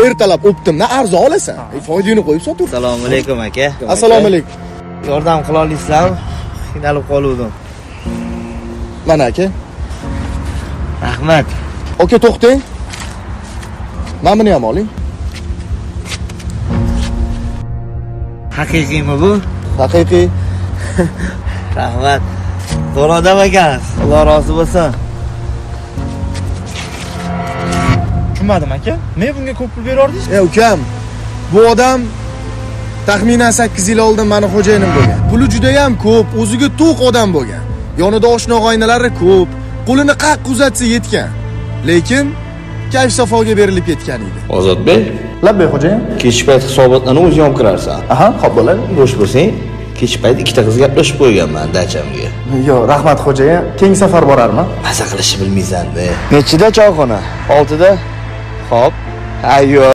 ertalab o'pdim-da, arzon olasan. Foydani qo'yib sotur. Assalomu alaykum aka. Assalomu alaykum. Yordam qila olasizlarmi? Qiynalib qoluvdim. Mana aka. Rahmat. Aka to'xtang. Mana buni ham oling. Haqiqiymi bu? Haqiqiy. Rahmat. Zo'r odam ekansiz. Alloh rozi bo'lsin. Tushunmadim aka. Men bunga ko'p pul berardingiz? Ukam, bu odam taxminan 8 yil oldin meni xo'jayinim bo'lgan. Puli juda ham ko'p, o'ziga to'q odam bo'lgan. Yonida oshna og'aynalari ko'p, qo'lini qaq uzatsa yetgan. Lekin kayf safoga berilib ketgan edi. Ozodbek, Labbay xo'jayin. kech payt hisobotlarni o'zing olib kirarsan. Aha, xo'p bo'ladi. Bo'sh bo'lsang, kech payt ikkita qiz gaplashib qo'yganman dachamga. Yo'q, rahmat xo'jayin. Keyingi safar borarman. Maza qilishni bilmaysan-da. Nechida choyxona? 6da. Xo'p. Ayyo.